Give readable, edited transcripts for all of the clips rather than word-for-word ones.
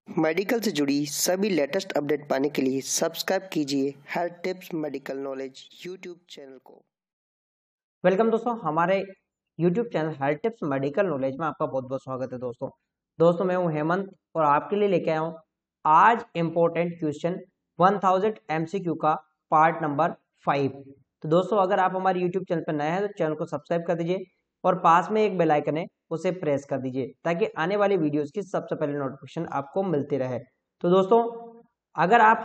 Medical से जुड़ी सभी लेटेस्ट अपडेट पाने के लिए सब्सक्राइब कीजिए health tips medical knowledge YouTube channel को। वेलकम दोस्तों, हमारे YouTube channel health tips medical knowledge में आपका बहुत बहुत स्वागत है। दोस्तों मैं हूं हेमंत और आपके लिए लेके आया हूं आज इम्पोर्टेंट क्वेश्चन 1000 MCQ का पार्ट नंबर 5। तो दोस्तों अगर आप हमारे यूट्यूब चैनल पर नए हैं तो चैनल को सब्सक्राइब कर दीजिए और पास में एक बेल आइकन है उसे प्रेस कर दीजिए ताकि आने वाली वीडियोस की सबसे पहले नोटिफिकेशन आपको मिलती रहे। तो दोस्तों अगर आप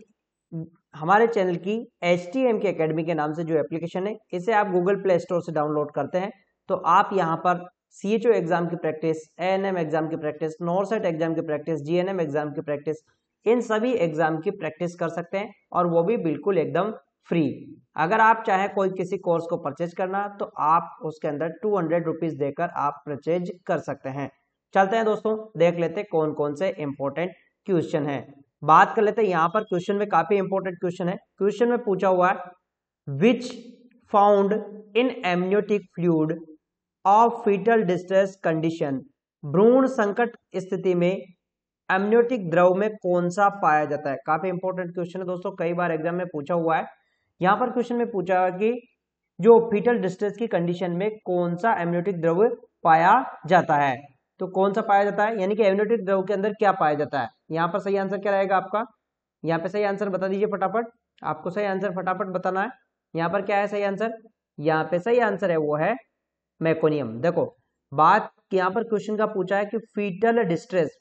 हमारे चैनल की HTM की एकेडमी के नाम से जो एप्लीकेशन है इसे आप गूगल प्ले स्टोर से डाउनलोड करते हैं तो आप यहाँ पर CHO एग्जाम की प्रैक्टिस, ANM एग्जाम की प्रैक्टिस, नॉरसेट एग्जाम की प्रैक्टिस, GNM एग्जाम की प्रैक्टिस, इन सभी एग्जाम की प्रैक्टिस कर सकते हैं और वो भी बिल्कुल एकदम फ्री। अगर आप चाहे कोई किसी कोर्स को परचेज करना तो आप उसके अंदर 200 रुपीज देकर आप परचेज कर सकते हैं। चलते हैं दोस्तों, देख लेते हैं कौन कौन से इंपॉर्टेंट क्वेश्चन है। बात कर लेते हैं, यहाँ पर क्वेश्चन में काफी इंपॉर्टेंट क्वेश्चन है। क्वेश्चन में पूछा हुआ है which found in amniotic fluid of fetal distress condition, भ्रूण संकट स्थिति में एमनियोटिक द्रव में कौन सा पाया जाता है। काफी इंपॉर्टेंट क्वेश्चन है दोस्तों, कई बार एग्जाम में पूछा हुआ है। यहाँ पर क्वेश्चन में पूछा है कि जो फीटल डिस्ट्रेस की कंडीशन में कौन सा एमनियोटिक द्रव पाया जाता है। तो कौन सा पाया जाता है यानी कि एमनियोटिक द्रव के अंदर क्या पाया जाता है। यहाँ पर सही आंसर क्या रहेगा आपका, यहाँ पे सही आंसर बता दीजिए फटाफट, आपको सही आंसर फटाफट बताना है। यहाँ पर क्या है सही आंसर, यहाँ पे सही आंसर है वो है मेकोनियम। देखो बात यहाँ पर क्वेश्चन का पूछा है कि fetal distress,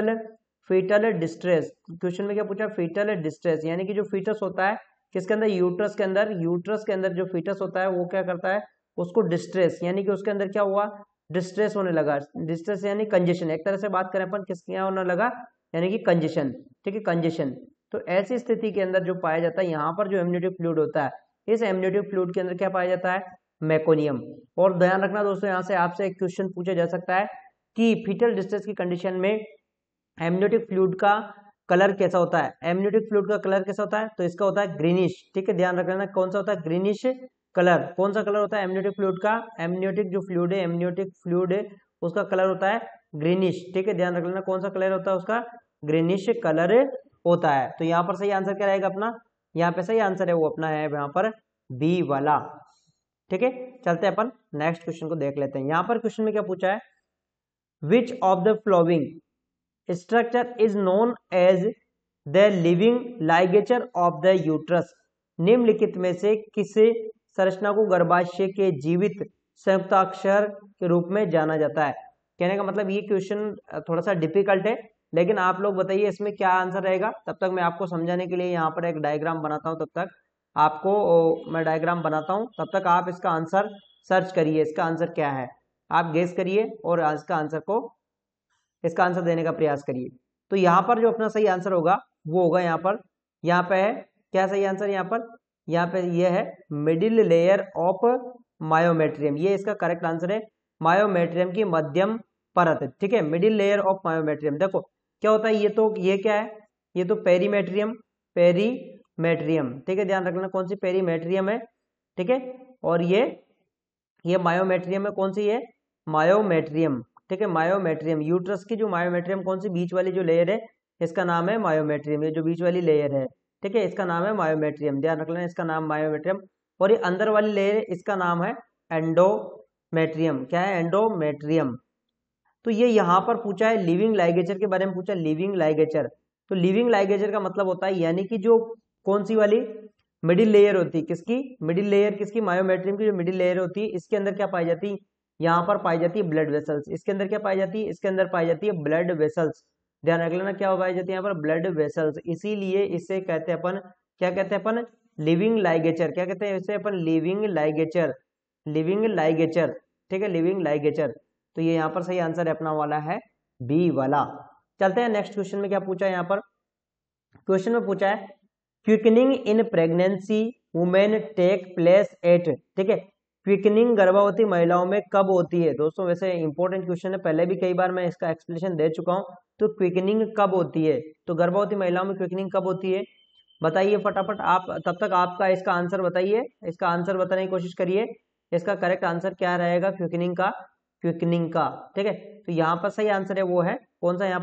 fetal distress question में क्या पूछा है, फीटल डिस्ट्रेस यानी कि जो फीटस होता है किसके अंदर, यूट्रस के अंदर जो फीटस होता है वो क्या करता है, उसको डिस्ट्रेस यानी कि उसके अंदर क्या हुआ, डिस्ट्रेस होने लगा। डिस्ट्रेस यानी कंजेशन, एक तरह से बात करें अपन किसके यहाँ होने लगा यानी कि कंजेशन, ठीक है कंजेशन। तो ऐसी स्थिति के अंदर जो पाया जाता है यहाँ पर जो एमनियोटिक फ्लूइड होता है, इस एमनियोटिक फ्लूइड के अंदर क्या पाया जाता है, मेकोनियम। और ध्यान रखना दोस्तों, यहाँ से आपसे एक क्वेश्चन पूछा जा सकता है कि फीटल डिस्ट्रेस की कंडीशन में एमनियोटिक फ्लूइड का कलर कैसा होता है। एमनियोटिक फ्लूइड का कलर कैसा होता है, तो इसका होता है ग्रीनिश, ठीक है ध्यान रखना कौन सा होता है, ग्रीनिश कलर। कौन सा कलर होता है एमनियोटिक फ्लूइड का, एमनियोटिक जो फ्लूइड है, एमनियोटिक फ्लूइड है उसका कलर होता है ग्रीनिश, ठीक है ध्यान रख लेना कौन सा कलर होता है उसका, ग्रीनिश कलर होता है। तो यहाँ पर सही आंसर क्या रहेगा अपना, यहाँ पे सही आंसर है वो अपना है यहाँ पर बी वाला, ठीक है। चलते हैं अपन नेक्स्ट क्वेश्चन को देख लेते हैं। यहाँ पर क्वेश्चन में क्या पूछा है, which of the following structure is known as the living ligature of the uterus, निम्नलिखित में से किसे संरचना को गर्भाशय के जीवित संयुक्ताक्षर के रूप में जाना जाता है। कहने का मतलब ये क्वेश्चन थोड़ा सा डिफिकल्ट है, लेकिन आप लोग बताइए इसमें क्या आंसर रहेगा। तब तक मैं आपको समझाने के लिए यहाँ पर एक डायग्राम बनाता हूँ, तब तक आपको मैं डायग्राम बनाता हूँ, तब तक आप इसका आंसर सर्च करिए, इसका आंसर क्या है आप गेस करिए और इसका आंसर देने का प्रयास करिए। तो यहाँ पर जो अपना सही आंसर होगा वो होगा यहाँ पे है क्या सही आंसर, यहाँ पे ये है मिडिल लेयर ऑफ मायोमेट्रियम, ये इसका करेक्ट आंसर है। मायोमेट्रियम की मध्यम परत, ठीक है मिडिल लेयर ऑफ मायोमेट्रियम। देखो क्या होता है, ये क्या है, ये तो पेरीमेट्रियम, ठीक है ध्यान रखना कौन सी पेरीमेट्रियम है, ठीक है। और ये मायोमेट्रियम है, कौन सी है मायोमेट्रियम, ठीक है मायोमेट्रियम। यूट्रस की जो मायोमेट्रियम कौन सी बीच वाली जो लेयर है इसका नाम है मायोमेट्रियम, ये जो बीच वाली लेयर है ठीक है इसका नाम है मायोमेट्रियम, ध्यान रख लेना इसका नाम मायोमेट्रियम। और ये अंदर वाली लेयर है इसका नाम है एंडोमेट्रियम, क्या है एंडोमेट्रियम। तो ये यहाँ पर पूछा है लिविंग लाइगेचर के बारे में पूछा, लिविंग लाइगेचर। तो लिविंग लाइगेचर का मतलब होता है यानी कि जो कौन सी वाली मिडिल लेयर होती है, किसकी मिडिल लेयर, किसकी मायोमेट्रियम की जो मिडिल लेयर होती है इसके अंदर क्या पाई जाती है, यहाँ पर पाई जाती है ब्लड वेसल्स। इसके अंदर क्या पाई जाती है, इसके अंदर पाई जाती है ब्लड वेसल्स, ध्यान रख लेना क्या पाई जाती है यहाँ पर ब्लड वेसल्स। इसीलिए इसे कहते हैं अपन, क्या कहते हैं अपन, लिविंग लाइगेचर। क्या कहते हैं इसे अपन, लिविंग लाइगेचर, लिविंग लाइगेचर, ठीक है लिविंग लाइगेचर। तो ये यहाँ पर सही आंसर है अपना वाला है बी वाला। चलते हैं नेक्स्ट क्वेश्चन में क्या पूछा है, यहाँ पर क्वेश्चन में पूछा है quickening in pregnancy women take place at, ठीक है क्विकनिंग गर्भवती महिलाओं में कब होती है। दोस्तों वैसे इंपॉर्टेंट क्वेश्चन है, पहले भी कई बार मैं इसका एक्सप्लेनेशन दे चुका हूं। तो क्विकनिंग कब होती है, तो गर्भवती महिलाओं में क्विकनिंग कब होती है बताइए फटाफट आप, तब तक आपका इसका आंसर बताइए, इसका आंसर बताने की कोशिश करिए, इसका करेक्ट आंसर क्या रहेगा क्विकनिंग का, ठीक है। तो यहाँ पर सही आंसर है वो है कौन सा, यहाँ पर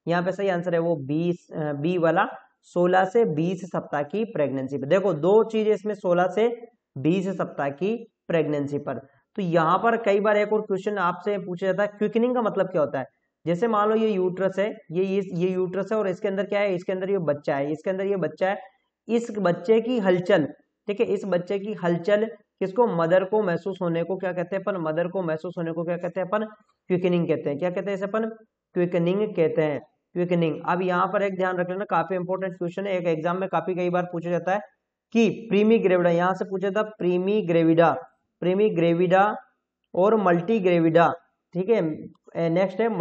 यहाँ पे सही आंसर है वो बी वाला 16 से 20 सप्ताह की प्रेगनेंसी पर। देखो दो चीज इसमें 16 से 20 सप्ताह की प्रेगनेंसी पर। तो यहाँ पर कई बार एक और क्वेश्चन आपसे पूछा जाता है, क्विकनिंग का मतलब क्या होता है। जैसे मान लो ये यूट्रस है, ये यूट्रस है और इसके अंदर क्या है, इसके अंदर ये बच्चा है, इसके अंदर ये बच्चा है। इस बच्चे की हलचल, ठीक है, इस बच्चे की हलचल किसको, मदर को महसूस होने को क्या कहते हैं अपन, मदर को महसूस होने को क्या कहते हैं अपन, क्विकनिंग कहते हैं। क्या कहते हैं इसे अपन, क्विकनिंग कहते हैं, क्विकनिंग। अब यहाँ पर एक ध्यान रख लेना, काफी इंपॉर्टेंट क्वेश्चन है, एक एग्जाम में काफी कई बार पूछा जाता है कि प्रीमी ग्रेविडा, यहाँ से पूछा था प्रीमी ग्रेविडा, प्रीमी ग्रेविडा और मल्टी ग्रेविडा, ठीक है। नेक्स्ट है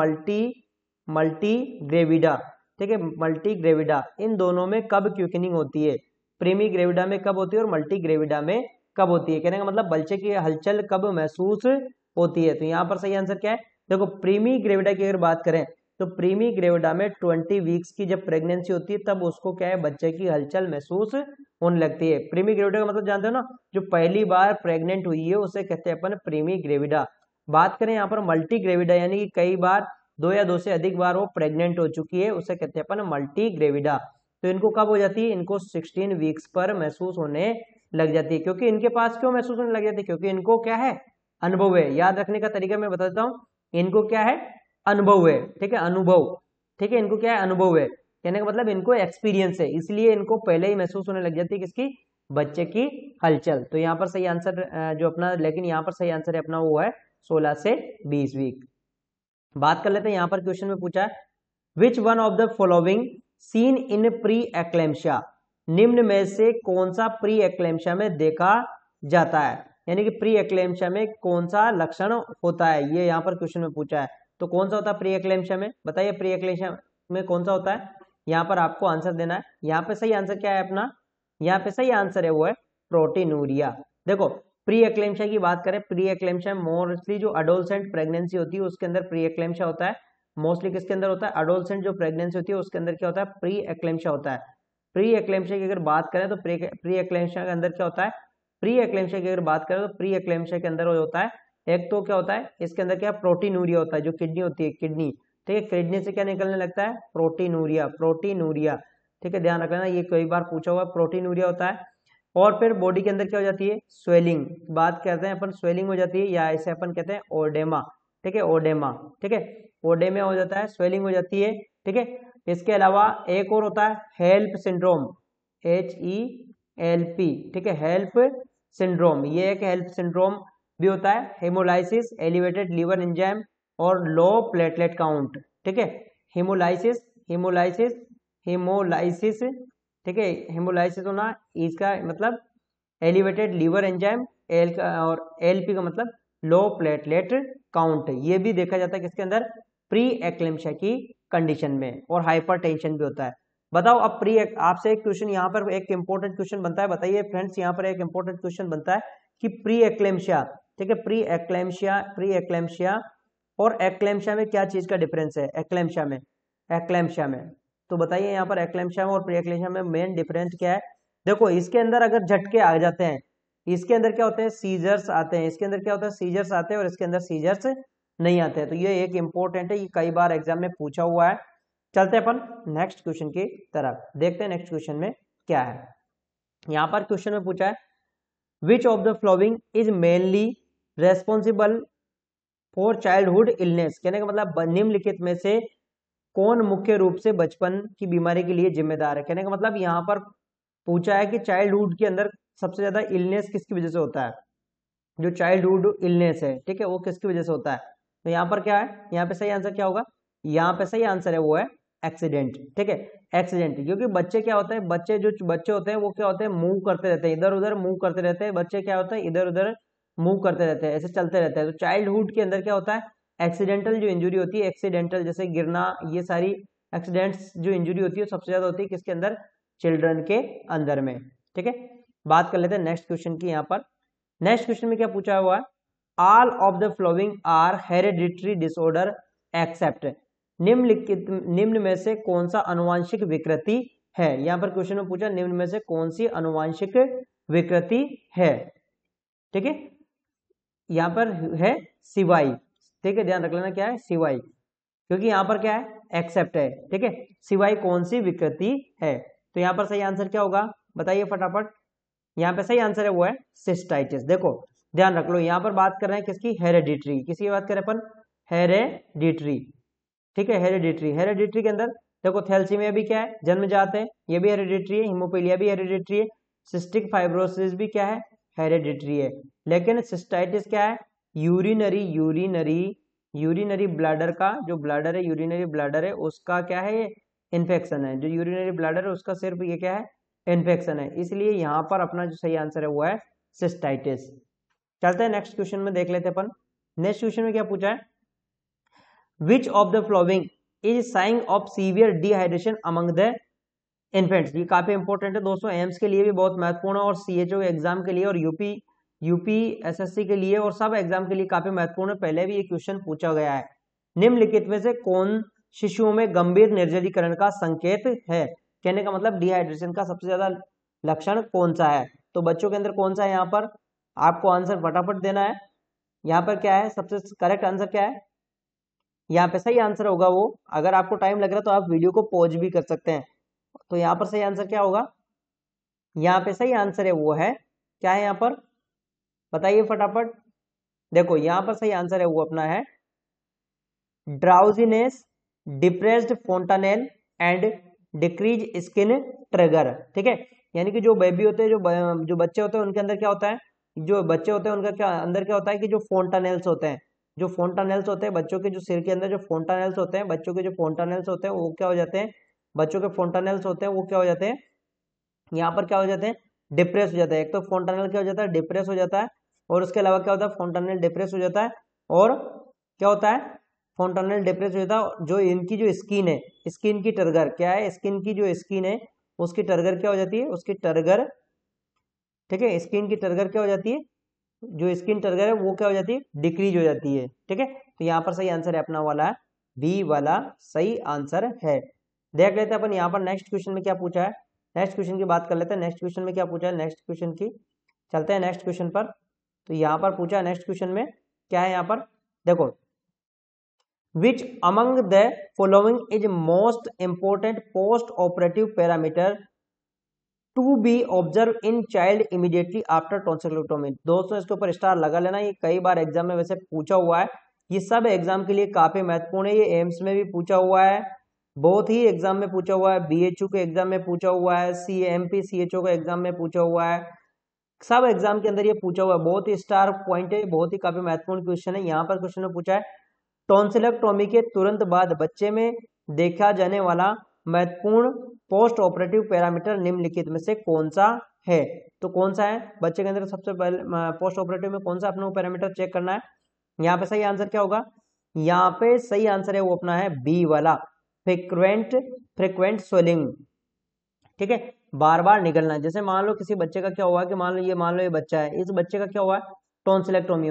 मल्टी ग्रेविडा, ठीक है, मल्टी ग्रेविडा, इन दोनों में कब क्विकनिंग होती है, प्रीमी ग्रेविडा में कब होती है और मल्टी ग्रेविडा में कब होती है। कहने का मतलब बच्चे की हलचल कब महसूस होती है। तो यहाँ पर सही आंसर क्या है, देखो प्रीमी ग्रेविडा की अगर बात करें तो प्रीमी ग्रेविडा में 20 वीक्स की जब प्रेगनेंसी होती है तब उसको क्या है, बच्चे की हलचल महसूस होने लगती है। प्रीमी ग्रेविडा का मतलब जानते हो ना, जो पहली बार प्रेग्नेंट हुई है उसे कहते हैं अपन प्रीमी ग्रेविडा। बात करें यहाँ पर मल्टी ग्रेविडा, यानी कि कई बार 2 या 2 से अधिक बार वो प्रेग्नेंट हो चुकी है, उसे कहते हैं अपन मल्टी ग्रेविडा। तो इनको कब हो जाती है, इनको 16 वीक्स पर महसूस होने लग जाती है। क्योंकि इनके पास क्यों महसूस होने लग जाती है, क्योंकि इनको क्या है, अनुभव है। याद रखने का तरीका मैं बता देता हूँ, इनको क्या है, अनुभव है, ठीक है, अनुभव, ठीक है, इनको क्या है, अनुभव है। कहने का मतलब इनको एक्सपीरियंस है, इसलिए इनको पहले ही महसूस होने लग जाती है किसकी, बच्चे की हलचल। तो यहाँ पर सही आंसर जो अपना, लेकिन यहाँ पर सही आंसर है अपना वो है 16 से 20 वीक। बात कर लेते हैं, यहाँ पर क्वेश्चन में पूछा है which one of the following seen in pre eclampsia, निम्न में से कौन सा प्री एक्लेम्शिया में देखा जाता है, यानी कि प्री एक्लेम्शिया में कौन सा लक्षण होता है, ये यहाँ पर क्वेश्चन में पूछा है। तो कौन सा होता है प्री एक्लेम्शिया में, बताइए प्री एक्लेम्शिया में कौन सा होता है, यहाँ पर आपको आंसर देना है। यहाँ पे सही आंसर क्या है अपना, यहाँ पे सही आंसर है वो है प्रोटीनूरिया। देखो प्री एक्लेम्शिया की बात करें, प्री एक्लेम्शिया मोस्टली जो अडोलसेंट प्रेगनेंसी होती है उसके अंदर प्री एक्लेम्शिया होता है। मोस्टली किसके अंदर होता है, अडोलसेंट जो प्रेगनेंसी होती है उसके अंदर क्या होता है, प्री एक्लेम्शिया होता है। प्री एक्लेम्शिया की अगर बात करें तो प्री एक्लेम्शिया के अंदर क्या होता है, प्री एक्लेम्शिया की अगर बात करें तो प्री एक्लेम्शिया के अंदर होता है, एक तो क्या होता है इसके अंदर क्या, प्रोटीनूरिया होता है, जो किडनी होती है, किडनी, ठीक है, किडनी से क्या निकलने लगता है, प्रोटीनूरिया, प्रोटीनूरिया, ठीक है, ध्यान रखना ये कई बार पूछा हुआ, प्रोटीनूरिया होता है। और फिर बॉडी के अंदर क्या हो जाती है, स्वेलिंग, बात करते हैं अपन, स्वेलिंग हो जाती है, या इसे अपन कहते हैं ओडेमा, ठीक है, ओडेमा, ठीक है, ओडेमा हो जाता है, स्वेलिंग हो जाती है, ठीक है। इसके अलावा एक और होता है हेल्प सिंड्रोम, HELP, ठीक है, हेल्प सिंड्रोम, ये एक हेल्प सिंड्रोम भी होता है। हेमोलाइसिस, एलिवेटेड लीवर एंजाइम और लो प्लेटलेट काउंट, ठीक है, हेमोलाइसिस, हेमोलाइसिस, हेमोलाइसिस, ठीक है, हेमोलाइसिस होना, इसका मतलब एलिवेटेड लीवर एंजाइम, एल का, और एलपी का मतलब लो प्लेटलेट काउंट, ये भी देखा जाता है किसके अंदर, प्री एक्लेम्शिया की कंडीशन में। और हाइपरटेंशन भी होता है। बताओ अब प्री, आपसे एक क्वेश्चन यहाँ पर एक इंपॉर्टेंट क्वेश्चन बनता है, बताइए फ्रेंड्स, यहाँ पर एक इंपॉर्टेंट क्वेश्चन बनता है कि प्री एक्लेम्शिया, ठीक है, प्री एक्लेम्शिया और एक्लेम्शिया में क्या चीज का डिफरेंस है, एक्लेम्शिया में तो बताइए यहाँ पर एक्लेम्शिया में और प्री एक्लेम्शिया में मेन डिफरेंस क्या है। देखो इसके अंदर अगर झटके आ जाते हैं, इसके अंदर क्या होते हैं, सीजर्स आते हैं, इसके अंदर क्या होता है, सीजर्स आते हैं, और इसके अंदर सीजर्स नहीं आते हैं। तो ये एक इंपॉर्टेंट है, ये कई बार एग्जाम में पूछा हुआ है। चलते हैं अपन नेक्स्ट क्वेश्चन की तरफ, देखते हैं नेक्स्ट क्वेश्चन में क्या है। यहाँ पर क्वेश्चन में पूछा है which of the following is mainly responsible for childhood illness, कहने का मतलब निम्नलिखित में से कौन मुख्य रूप से बचपन की बीमारी के लिए जिम्मेदार है। कहने का मतलब यहाँ पर पूछा है कि चाइल्डहुड के अंदर सबसे ज्यादा इलनेस किसकी वजह से होता है, जो चाइल्डहुड इलनेस है, ठीक है, वो किसकी वजह से होता है। तो यहाँ पर क्या है, यहाँ पे सही आंसर क्या होगा, यहाँ पे सही आंसर है वो है एक्सीडेंट, ठीक है, एक्सीडेंट। क्योंकि बच्चे क्या होते हैं, बच्चे होते हैं वो क्या होते हैं, मूव करते रहते हैं, इधर उधर मूव करते रहते हैं, बच्चे क्या होते हैं, इधर उधर मूव करते रहते हैं, ऐसे चलते रहते हैं। तो चाइल्डहुड के अंदर क्या होता है, एक्सीडेंटल जो इंजुरी होती है, एक्सीडेंटल जैसे गिरना, ये सारी एक्सीडेंट्स जो इंजुरी होती है सबसे ज्यादा होती है किसके अंदर, चिल्ड्रन के अंदर में, ठीक है। बात कर लेते हैं नेक्स्ट क्वेश्चन की। यहाँ पर नेक्स्ट क्वेश्चन में क्या पूछा हुआ है, all of the following are hereditary disorder except, निम्न में से कौन सा अनुवांशिक विकृति है। यहाँ पर क्वेश्चन में पूछा निम्न में से कौन सी अनुवांशिक विकृति है, ठीक है, यहाँ पर है सिवाई, ठीक है, ध्यान रख लेना क्या है, सिवाई। क्योंकि यहाँ पर क्या है, एक्सेप्ट है, ठीक है, सिवाय कौन सी विकृति है। तो यहाँ पर सही आंसर क्या होगा बताइए फटाफट। यहाँ पे सही आंसर है वो है सिस्टाइटिस। देखो ध्यान रख लो, यहाँ पर बात कर रहे हैं किसकी, हेरेडिटरी, किसकी बात करें अपन, हेरेडिटरी, ठीक है, हेरेडिटरी। हेरेडिटरी के अंदर देखो थैलेसीमिया भी क्या है, जन्मजात है, ये भी हेरेडिटरी है, हीमोफीलिया भी हेरेडिटरी है, सिस्टिक फाइब्रोसिस भी क्या है, हेरेडिटरी है। लेकिन सिस्टाइटिस क्या है, यूरिनरी ब्लैडर का, जो ब्लैडर है, यूरिनरी ब्लैडर है, उसका क्या है, ये इन्फेक्शन है। जो यूरिनरी ब्लैडर है उसका सिर्फ ये क्या है, इन्फेक्शन है, इसलिए यहाँ पर अपना जो सही आंसर है वो है सिस्टाइटिस। चलते हैं नेक्स्ट क्वेश्चन में, देख लेते हैं अपन। नेक्स्ट क्वेश्चन में क्या पूछा है, which of the following is sign of severe dehydration among the infants. ये काफी इंपॉर्टेंट है दोस्तों, एम्स के लिए भी बहुत महत्वपूर्ण है, और सीएचओ एग्जाम के लिए, और यूपी एसएससी के लिए, और सब एग्जाम के लिए काफी महत्वपूर्ण है। पहले भी ये क्वेश्चन पूछा गया है। निम्नलिखित में से कौन शिशुओं में गंभीर निर्जलीकरण का संकेत है। कहने का मतलब डिहाइड्रेशन का सबसे ज्यादा लक्षण कौन सा है, तो बच्चों के अंदर कौन सा है, यहाँ पर आपको आंसर फटाफट देना है। यहाँ पर क्या है, सबसे करेक्ट आंसर क्या है, यहाँ पे सही आंसर होगा वो, अगर आपको टाइम लग रहा है तो आप वीडियो को पॉज भी कर सकते हैं। तो यहाँ पर सही आंसर क्या होगा, यहाँ पे सही आंसर है वो है, क्या है यहाँ पर बताइए फटाफट। देखो यहाँ पर सही आंसर है वो अपना है drowsiness, depressed fontanelle and decrease skin trigger, ठीक है। यानी कि जो बेबी होते हैं, जो बच्चे होते हैं, उनके अंदर क्या होता है, जो बच्चे होते हैं उनका क्या अंदर क्या होता है कि जो फोंटानेल्स होते हैं, जो फोंटानेल्स होते हैं बच्चों के, जो सिर के अंदर जो फोंटानेल्स होते हैं, बच्चों के जो फोंटानेल्स होते हैं वो क्या हो जाते हैं, बच्चों के फोंटानेल्स होते हैं वो क्या हो जाते हैं, यहाँ पर क्या हो जाते हैं, डिप्रेस हो जाता है। एक तो फोंटानेल क्या हो जाता है, डिप्रेस हो जाता है, और उसके अलावा क्या होता है, फोंटानेल डिप्रेस हो जाता है, और क्या होता है, फोंटानेल डिप्रेस हो जाता है, जो इनकी जो स्किन है, स्किन की टर्गर क्या है, स्किन की जो स्किन है उसकी टर्गर क्या हो जाती है, उसकी टर्गर, ठीक है, स्किन की टर्गर क्या हो जाती है, जो स्किन टर्गर है वो क्या हो जाती है, डिक्रीज हो जाती है, ठीक है। तो यहाँ पर सही आंसर है अपना वाला बी वाला सही आंसर है। देख लेते हैं अपन यहाँ पर नेक्स्ट क्वेश्चन में क्या पूछा है, नेक्स्ट क्वेश्चन की बात कर लेते हैं। नेक्स्ट क्वेश्चन में क्या पूछा है, नेक्स्ट क्वेश्चन की चलते हैं नेक्स्ट क्वेश्चन पर। तो यहाँ पर पूछा है नेक्स्ट क्वेश्चन में क्या है, यहाँ पर देखो, which among the following is most important post operative parameter to be observe in child immediately after tonsillotomy. दोस्तों इसके ऊपर स्टार लगा लेना, ये कई बार एग्जाम में वैसे पूछा हुआ है, ये सब एग्जाम के लिए काफी महत्वपूर्ण है। ये एम्स में भी पूछा हुआ है, बहुत ही एग्जाम में पूछा हुआ है, बीएचयू के एग्जाम में पूछा हुआ है, सीएमपी सीएचओ के एग्जाम में पूछा हुआ है, सब एग्जाम के अंदर ये पूछा हुआ है, बहुत ही स्टार पॉइंट है, बहुत ही काफी महत्वपूर्ण क्वेश्चन है। यहाँ पर क्वेश्चन में पूछा है टॉन्सिलेक्टोमी के तुरंत बाद बच्चे में देखा जाने वाला महत्वपूर्ण पोस्ट ऑपरेटिव पैरामीटर निम्नलिखित में से कौन सा है। तो कौन सा है बच्चे के अंदर सबसे पहले पोस्ट ऑपरेटिव में कौन सा अपना पैरामीटर चेक करना है। यहाँ पे सही आंसर क्या होगा, यहाँ पे सही आंसर है वो अपना है बी वाला फ्रिक्वेंट स्वेलिंग, ठीक है, बार बार निकलना। जैसे मान लो किसी बच्चे का क्या हुआ कि मान लो ये बच्चा है, इस बच्चे का क्या हुआ है, टॉन्सिलेक्टोमी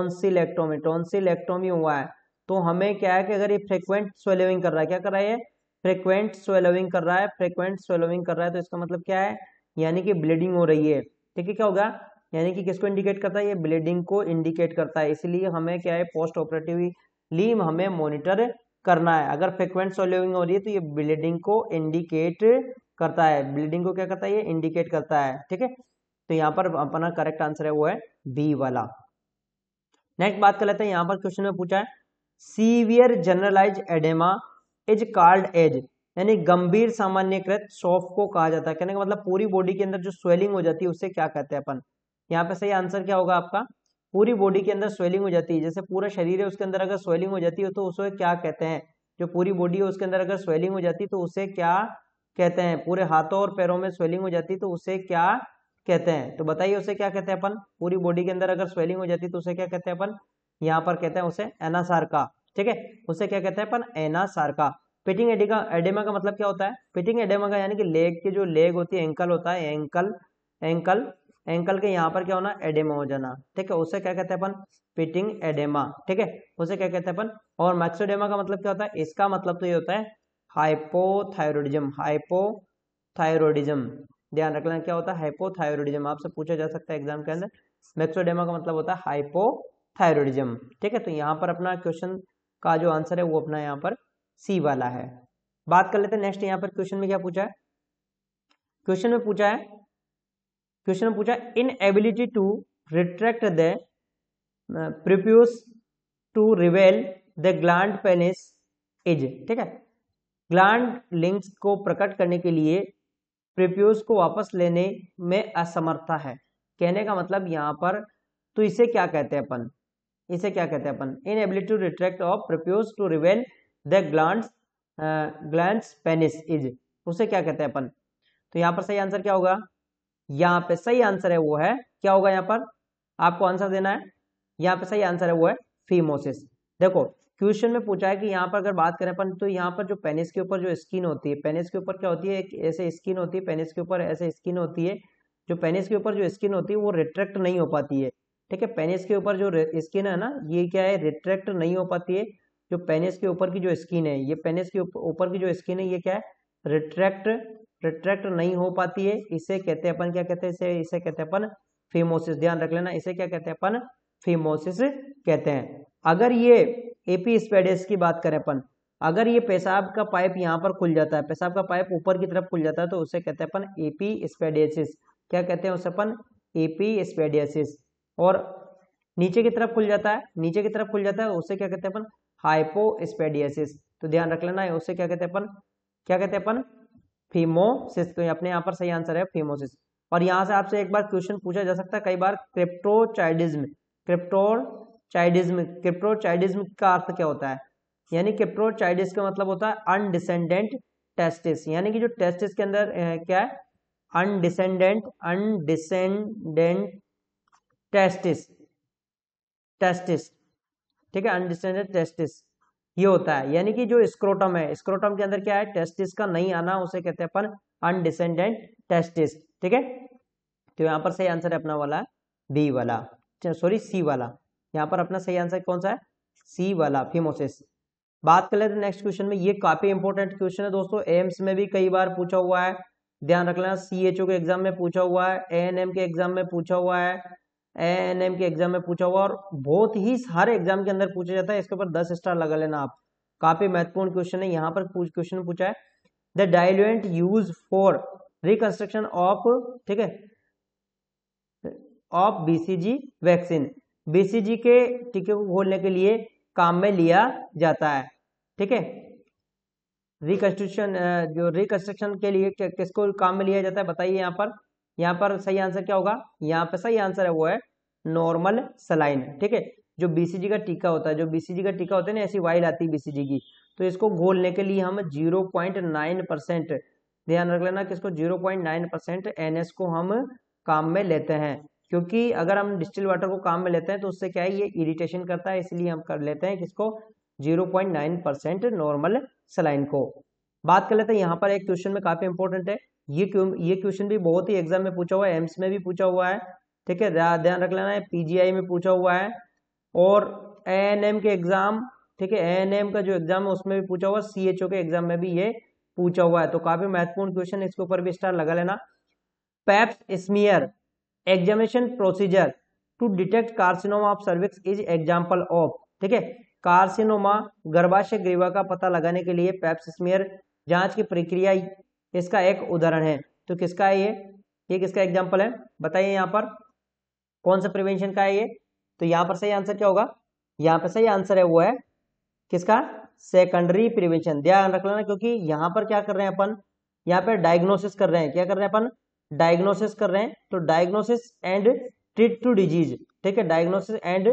हुआ है। तो हमें क्या है कि अगर ये फ्रिक्वेंट स्वेलिंग कर रहा है, क्या कर रहा है, फ्रिक्वेंट स्वेलिंग कर रहा है, तो इसका मतलब क्या है, यानी कि ब्लीडिंग हो रही है, ठीक है। क्या होगा, यानी कि किसको इंडिकेट करता है, ये ब्लीडिंग को इंडिकेट करता है, इसलिए हमें क्या है पोस्ट ऑपरेटिवली हमें मॉनिटर करना है। अगर फ्रिक्वेंट स्वेलिंग हो रही है तो ये ब्लीडिंग को इंडिकेट करता है, ब्लीडिंग को क्या करता है, ये इंडिकेट करता है, ठीक है। तो यहाँ पर अपना करेक्ट आंसर है वो है बी वाला। नेक्स्ट बात कर लेते हैं, यहाँ पर क्वेश्चन में पूछा है severe generalise edema is called as, यानी गंभीर सामान्यकृत शॉफ को कहा जाता है। कहने का मतलब पूरी बॉडी के अंदर जो स्वेलिंग हो जाती है उससे क्या कहते हैं अपन। यहाँ पे सही आंसर क्या होगा आपका, पूरी बॉडी के अंदर स्वेलिंग हो जाती है, जैसे पूरा शरीर है उसके अंदर अगर स्वेलिंग हो जाती है तो उसे क्या कहते हैं, जो पूरी बॉडी है उसके अंदर अगर स्वेलिंग हो जाती है तो उसे क्या कहते हैं, पूरे हाथों और पैरों में स्वेलिंग हो जाती है तो उसे क्या कहते हैं। तो बताइए उसे क्या कहते हैं अपन, पूरी बॉडी के अंदर अगर स्वेलिंग हो जाती है तो उसे क्या कहते हैं अपन, यहाँ पर कहते हैं उसे एनासार्का, ठीक है, उसे क्या कहते हैं अपन, एनासार्का। पिटिंग एडेमा का मतलब क्या होता है, पिटिंग एडेमा का यानी कि लेग के जो लेग होती है, एंकल होता है, एंकल के यहाँ पर क्या होना, एडेमा हो जाना, ठीक है, उसे क्या कहते हैं अपन, पिटिंग एडेमा, ठीक है, उसे क्या कहते हैं अपन। और मैक्सोडेमा का मतलब क्या होता है, इसका मतलब तो ये होता है हाइपोथायरॉयडिज्म, ध्यान रखना क्या होता है हाइपोथायरॉयडिज्म, आपसे पूछा जा सकता है एग्जाम के अंदर। मैक्सोडेमा का मतलब होता है हाइपोथायरॉयडिज्म, ठीक है। तो यहाँ पर अपना क्वेश्चन का जो आंसर है वो अपना यहाँ पर सी वाला है। बात कर लेते हैं नेक्स्ट, यहाँ पर क्वेश्चन में क्या पूछा है। क्वेश्चन में पूछा है inability to retract the prepuce to reveal the gland penis is, ठीक है। ग्लैंड लिंक्स को प्रकट करने के लिए प्रीप्यूस को वापस लेने में असमर्थता है। कहने का मतलब यहाँ पर, तो इसे क्या कहते हैं अपन, inability to retract of prepuce to reveal the glands penis is, उसे क्या कहते हैं अपन। तो यहाँ पर सही आंसर क्या होगा, यहाँ पे सही आंसर है वो है, क्या होगा यहाँ पर आपको आंसर देना है। यहाँ पे सही आंसर है वो है फीमोसिस। देखो क्वेश्चन में पूछा है कि यहाँ पर अगर बात करें अपन, तो यहाँ पर जो पेनिस के ऊपर जो स्किन होती है, पेनिस के ऊपर क्या होती है, एक ऐसे स्किन होती है, पेनिस के ऊपर ऐसे स्किन होती है। जो पेनिस के ऊपर जो स्किन होती है वो रिट्रैक्ट नहीं हो पाती है, ठीक है। पेनिस के ऊपर जो स्किन है ना, ये क्या है, रिट्रैक्ट नहीं हो पाती है। जो पेनिस के ऊपर की जो स्किन है, ये पेनिस के ऊपर की जो स्किन है, ये क्या है, रिट्रैक्ट नहीं हो पाती है। इसे कहते हैं अपन, क्या कहते हैं, इसे कहते हैं अपन फीमोसिस। ध्यान रख लेना, इसे क्या कहते हैं अपन, फीमोसिस कहते हैं। अगर ये एपी स्पेडिस की बात करें अपन, अगर ये पेशाब का पाइप यहाँ पर खुल जाता है, पेशाब का पाइप ऊपर की तरफ खुल जाता है, तो उसे कहते हैं अपन एपी स्पेडियसिस। क्या कहते हैं उसे अपन, एपी स्पेडियसिस। और नीचे की तरफ खुल जाता है, उसे क्या कहते हैं अपन, हाइपोस्पेडियसिस। तो ध्यान रख लेना, उसे क्या कहते हैं अपन, फीमोसिस। तो अपने यहाँ पर सही आंसर है फीमोसिस। और यहाँ से आपसे एक बार क्वेश्चन पूछा जा सकता है कई बार, क्रिप्टोचाइडिज्म का अर्थ क्या होता है। यानी क्रिप्टोचाइडिस का मतलब होता है अनडिसेंडेंट टेस्टिस, यानी कि जो टेस्टिस के अंदर क्या है, अनडिसेंडेंट टेस्टिस, ठीक है, अनडिसेंडेंट टेस्टिस ये होता है। यानी कि जो स्क्रोटम है, स्क्रोटम के अंदर क्या है, टेस्टिस का नहीं आना, उसे कहते हैं अपन अनडिसेंडेंट टेस्टिस, ठीक है। तो यहाँ पर सही आंसर है अपना वाला डी वाला, सॉरी सी वाला। यहाँ पर अपना सही आंसर कौन सा है, सी वाला, फीमोसिस। बात कर लेते हैं नेक्स्ट क्वेश्चन में। ये काफी इंपॉर्टेंट क्वेश्चन है दोस्तों, एम्स में भी कई बार पूछा हुआ है, ध्यान रख लेना। सीएचओ के एग्जाम में पूछा हुआ है, एएनएम के एग्जाम में पूछा हुआ है, एएनएम के एग्जाम में पूछा हुआ, और बहुत ही सारे एग्जाम के अंदर पूछा जाता है। इसके ऊपर 10 स्टार लगा लेना आप, काफी महत्वपूर्ण क्वेश्चन है। यहाँ पर क्वेश्चन पूछा है the diluent use for reconstruction of, ठीक है, ऑफ बीसीजी वैक्सीन, बीसीजी के टीके को घोलने के लिए काम में लिया जाता है, ठीक है। रिकंस्ट्रक्शन के लिए किसको काम में लिया जाता है बताइए। यहाँ पर सही आंसर क्या होगा, यहाँ पे सही आंसर है वो है नॉर्मल सलाइन, ठीक है। जो बीसीजी का टीका होता है, ना ऐसी वाइल आती है बीसीजी की, तो इसको घोलने के लिए हम 0.9%, ध्यान रख लेना किसको, 0.9% NS को हम काम में लेते हैं। क्योंकि अगर हम डिस्टिल वाटर को काम में लेते हैं तो उससे क्या है, ये इरिटेशन करता है, इसलिए हम कर लेते हैं किसको, 0.9% नॉर्मल सलाइन को। बात कर लेते हैं यहाँ पर एक क्वेश्चन में काफी इंपॉर्टेंट है, ये क्वेश्चन भी बहुत ही एग्जाम में पूछा हुआ है, एम्स में भी पूछा हुआ है, ठीक है, ध्यान रख लेना है, पीजीआई में पूछा हुआ है, और एएनएम के एग्जाम, ठीक है, एएनएम का जो एग्जाम है उसमें भी पूछा हुआ, सीएचओ के एग्जाम में भी ये पूछा हुआ है। तो काफी महत्वपूर्ण क्वेश्चन, इसके ऊपर भी स्टार लगा लेना। Paps smear examination procedure to detect carcinoma of cervix is example of, ठीक है, कार्सिनोमा गर्भाशय ग्रीवा का पता लगाने के लिए पेप्स स्मीयर जांच की प्रक्रिया इसका एक उदाहरण है। तो किसका है ये किसका एग्जाम्पल है बताइए, यहाँ पर कौन सा प्रिवेंशन का है ये। तो यहाँ पर सही आंसर क्या होगा, यहाँ पर सही आंसर है वो है किसका, सेकेंडरी प्रिवेंशन। ध्यान रख लेना, क्योंकि यहाँ पर क्या कर रहे हैं अपन, यहाँ पर डायग्नोसिस कर रहे हैं, क्या कर रहे हैं अपन, डायग्नोसिस कर रहे हैं। तो diagnosis and treat to disease, ठीक है, डायग्नोसिस एंड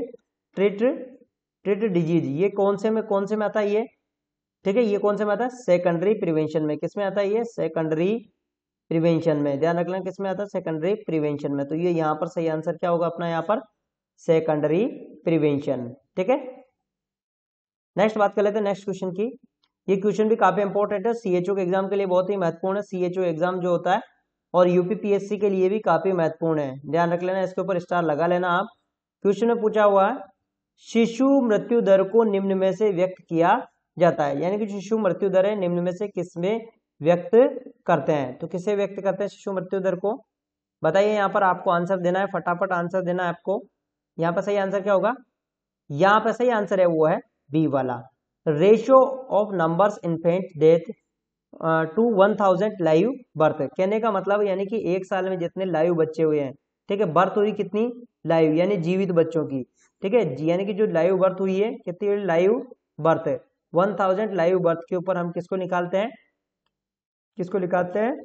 ट्रीट डिजीज, ये कौन से में आता है ये, ठीक है, ये कौन से में आता है, सेकेंडरी प्रिवेंशन में। किस में आता है ये, सेकेंडरी प्रिवेंशन में। ध्यान रख लेना किस में आता है, सेकेंडरी प्रिवेंशन में। तो ये यहाँ पर सही आंसर क्या होगा अपना, यहाँ पर सेकेंडरी प्रिवेंशन, ठीक है। नेक्स्ट बात कर लेते हैं नेक्स्ट क्वेश्चन की। ये क्वेश्चन भी काफी इंपॉर्टेंट है, सीएचओ के एग्जाम के लिए बहुत ही महत्वपूर्ण है। सीएचओ एग्जाम जो होता है और यूपीपीएससी के लिए भी काफी महत्वपूर्ण है, ध्यान रख लेना, इसके ऊपर स्टार लगा लेना आप। क्वेश्चन में पूछा हुआ है शिशु मृत्यु दर को निम्न में से व्यक्त किया जाता है, यानी कि शिशु मृत्यु दर है निम्न में से किस में व्यक्त करते हैं। तो किसे व्यक्त करते हैं शिशु मृत्यु दर को बताइए। यहाँ पर आपको आंसर देना है, फटाफट आंसर देना है आपको। यहाँ पर सही आंसर क्या होगा, यहाँ पर सही आंसर है वो है बी वाला, ratio of numbers infant death to 1000 live birth. कहने का मतलब यानी कि एक साल में जितने लाइव बच्चे हुए हैं, ठीक है, बर्थ हुई कितनी लाइव यानी जीवित बच्चों की, ठीक है, यानी कि जो लाइव बर्थ हुई है कितनी लाइव बर्थ है 1000 लाइव बर्थ के ऊपर हम किसको निकालते हैं, किसको निकालते हैं,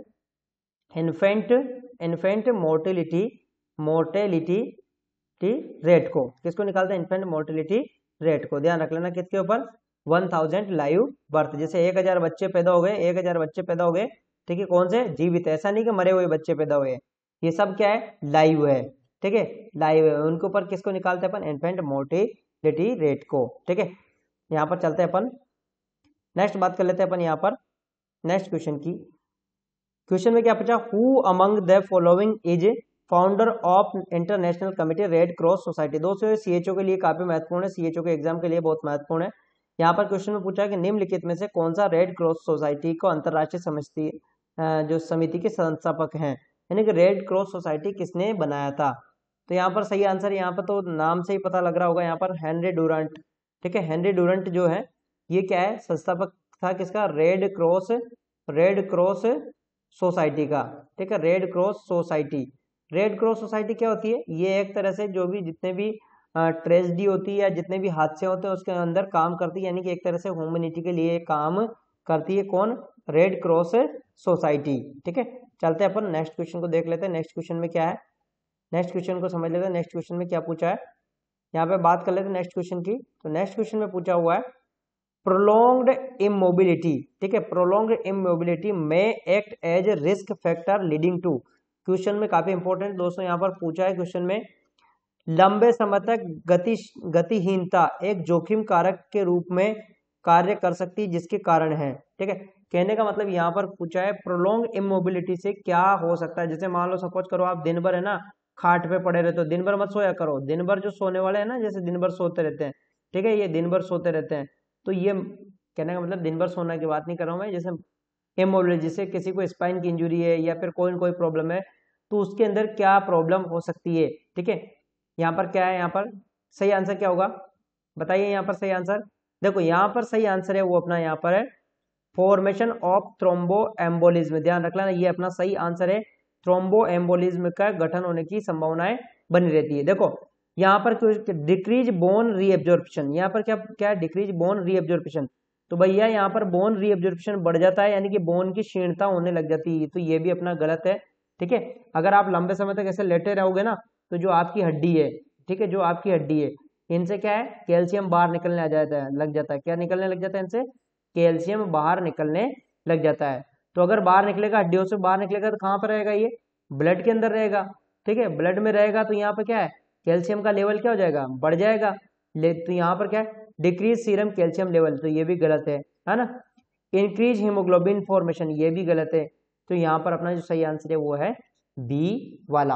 इन्फेंट मोर्टेलिटी रेट को, किसको निकालते हैं, इन्फेंट मोर्टेलिटी रेट को। ध्यान रख लेना किसके ऊपर, 1000 लाइव बर्थ। जैसे 1000 बच्चे पैदा हो गए, 1000 बच्चे पैदा हो गए, ठीक है, कौन से, जीवित, ऐसा नहीं कि मरे हुए बच्चे पैदा हुए, ये सब क्या है, लाइव है, ठीक है, लाइव है, उनके ऊपर किसको निकालते हैं अपन, इन्फेंट मोर्टेलिटी रेट को, ठीक है। यहाँ पर चलते हैं अपन, नेक्स्ट बात कर लेते हैं अपन यहाँ पर नेक्स्ट क्वेश्चन की। क्वेश्चन में क्या पूछा, who among the following is founder of international committee red cross society. दोस्तों सीएचओ के लिए काफी महत्वपूर्ण है, सीएचओ के एग्जाम के लिए बहुत महत्वपूर्ण है। यहाँ पर क्वेश्चन में पूछा है कि निम्नलिखित में से कौन सा रेड क्रॉस सोसाइटी को अंतरराष्ट्रीय जो समिति के संस्थापक हैं, यानी कि रेड क्रॉस सोसाइटी किसने बनाया था। तो यहाँ पर सही आंसर, यहाँ पर तो नाम से ही पता लग रहा होगा, यहाँ पर हेनरी डुरंट, ठीक है, हेनरी डुरंट जो है ये क्या है, संस्थापक था किसका, रेड क्रॉस सोसाइटी का, ठीक है, red cross society. Red cross society क्या होती है, ये एक तरह से जो भी जितने भी ट्रेजेडी होती है या जितने भी हादसे होते हैं उसके अंदर काम करती है, यानी कि एक तरह से ह्यूमैनिटी के लिए काम करती है, कौन, रेड क्रॉस सोसाइटी, ठीक है। चलते हैं अपन नेक्स्ट क्वेश्चन को देख लेते हैं, नेक्स्ट क्वेश्चन में क्या है, नेक्स्ट क्वेश्चन को समझ लेते हैं, नेक्स्ट क्वेश्चन में क्या पूछा है, यहाँ पे बात कर लेते हैं नेक्स्ट क्वेश्चन की। तो नेक्स्ट क्वेश्चन में पूछा हुआ है प्रोलॉन्ग्ड इमोबिलिटी, ठीक है, प्रोलॉन्ग्ड इमोबिलिटी में act as risk factor leading to. Question में काफी इंपॉर्टेंट दोस्तों यहाँ पर पूछा है, क्वेश्चन में लंबे समय तक गतिहीनता एक जोखिम कारक के रूप में कार्य कर सकती है जिसके कारण है, ठीक है। कहने का मतलब यहाँ पर पूछा है प्रोलॉन्ग इमोबिलिटी से क्या हो सकता है। जैसे मान लो सपोज करो आप दिन भर है ना खाट पे पड़े रहते हो, दिन भर मत सोया करो, दिन भर जो सोने वाले हैं ना, जैसे दिन भर सोते रहते हैं, ठीक है, ये दिन भर सोते रहते हैं, तो ये कहने का मतलब दिन भर सोने की बात नहीं कर रहा हूँ मैं, जैसे इमोबिलिटी, जैसे किसी को स्पाइन की इंजुरी है या फिर कोई कोई प्रॉब्लम है, तो उसके अंदर क्या प्रॉब्लम हो सकती है, ठीक है। यहाँ पर क्या है, यहाँ पर सही आंसर क्या होगा बताइए, यहाँ पर सही आंसर देखो, यहाँ पर सही आंसर है वो अपना यहाँ पर है फॉर्मेशन ऑफ थ्रोम्बो एम्बोलिज्म। ध्यान रखना ये अपना सही आंसर है, थ्रोम्बो एम्बोलिज्म का गठन होने की संभावनाएं बनी रहती है। देखो यहाँ पर डिक्रीज बोन रीएब्जॉर्प्शन, यहाँ पर क्या क्या डिक्रीज बोन रीएब्जॉर्प्शन, तो भैया यहाँ पर बोन रीएब्जॉर्प्शन बढ़ जाता है, यानी कि बोन की क्षीणता होने लग जाती है, तो ये भी अपना गलत है, ठीक है। अगर आप लंबे समय तक ऐसे लेटे रहोगे ना, तो जो आपकी हड्डी है, ठीक है, जो आपकी हड्डी है, इनसे क्या है, कैल्शियम बाहर निकलने आ जाता है, लग जाता है, क्या निकलने लग जाता है, इनसे कैल्शियम बाहर निकलने लग जाता है। तो अगर बाहर निकलेगा, हड्डियों से बाहर निकलेगा, तो कहाँ पर रहेगा, ये ब्लड के अंदर रहेगा, ठीक है, ब्लड में रहेगा, तो यहाँ पर क्या है, कैल्शियम का लेवल क्या हो जाएगा, बढ़ जाएगा। तो यहाँ पर क्या है, डिक्रीज सीरम कैल्शियम लेवल, तो ये भी गलत है ना। इंक्रीज हीमोग्लोबिन फॉर्मेशन, ये भी गलत है। तो यहाँ पर अपना जो सही आंसर है वो है बी वाला।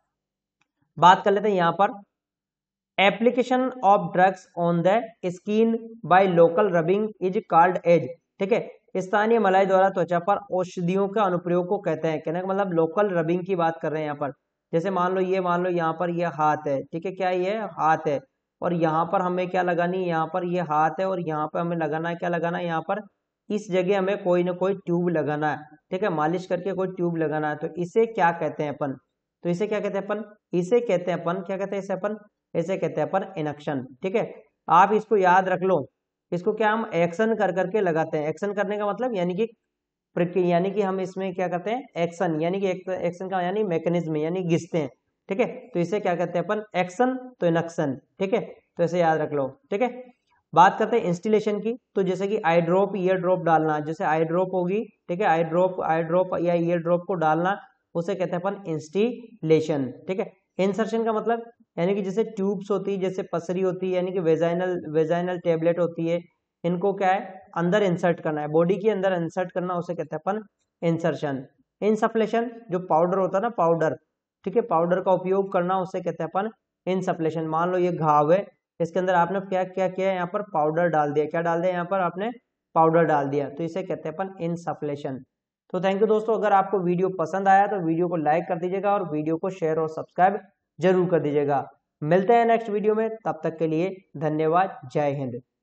बात कर लेते हैं यहाँ पर application of drugs on the skin by local rubbing is called as, ठीक है, स्थानीय मलाई द्वारा त्वचा पर औषधियों के अनुप्रयोग को कहते हैं। कहने का मतलब लोकल रबिंग की बात कर रहे हैं यहाँ पर। जैसे मान लो यहाँ पर ये हाथ है, ठीक है, क्या ये हाथ है, और यहाँ पर हमें क्या लगानी है, यहाँ पर ये हाथ है, और यहाँ पर हमें लगाना है, क्या लगाना है, यहाँ पर इस जगह हमें कोई ना कोई ट्यूब लगाना है, ठीक है, मालिश करके कोई ट्यूब लगाना है, तो इसे क्या कहते हैं अपन, तो इसे क्या कहते हैं अपन, इसे कहते हैं अपन, क्या कहते हैं इसे अपन, इसे कहते हैं अपन इनएक्शन, ठीक है। आप इसको याद रख लो, इसको क्या हम एक्शन कर करके लगाते हैं। एक्शन करने का मतलब यानी कि हम इसमें क्या करते हैं, एक्शन, यानी कि एक्शन का यानी मैकेनिज्म, यानी घिसते हैं, ठीक है, तो इसे क्या कहते हैं अपन, एक्शन, तो इनएक्शन, ठीक है, तो इसे याद रख लो, ठीक है। बात करते हैं इंस्टिलेशन की, तो जैसे कि आई ड्रॉप, ईयर ड्रॉप डालना, जैसे आई ड्रॉप होगी, ठीक है, आई ड्रॉप या ईयर ड्रॉप को डालना, उसे कहते हैं अपन इंस्टिलेशन, ठीक है। इंसर्शन का मतलब यानी कि जैसे ट्यूब्स होती है, जैसे पसरी होती है, यानी कि वेजाइनल टेबलेट होती है, इनको क्या है अंदर इंसर्ट करना है, बॉडी के अंदर इंसर्ट करना, उसे कहते हैं अपन इंसर्शन। इनसफ्लेशन जो पाउडर होता है ना, पाउडर, ठीक है, पाउडर का उपयोग करना, उसे कहते हैं अपन इनसफ्लेशन। मान लो ये घाव है, इसके अंदर आपने क्या क्या किया, यहाँ पर पाउडर डाल दिया, क्या डाल दिया, यहाँ पर आपने पाउडर डाल दिया, तो इसे कहते हैं अपन इनसफ्लेशन। तो थैंक यू दोस्तों, अगर आपको वीडियो पसंद आया तो वीडियो को लाइक कर दीजिएगा और वीडियो को शेयर और सब्सक्राइब जरूर कर दीजिएगा। मिलते हैं नेक्स्ट वीडियो में, तब तक के लिए धन्यवाद, जय हिंद।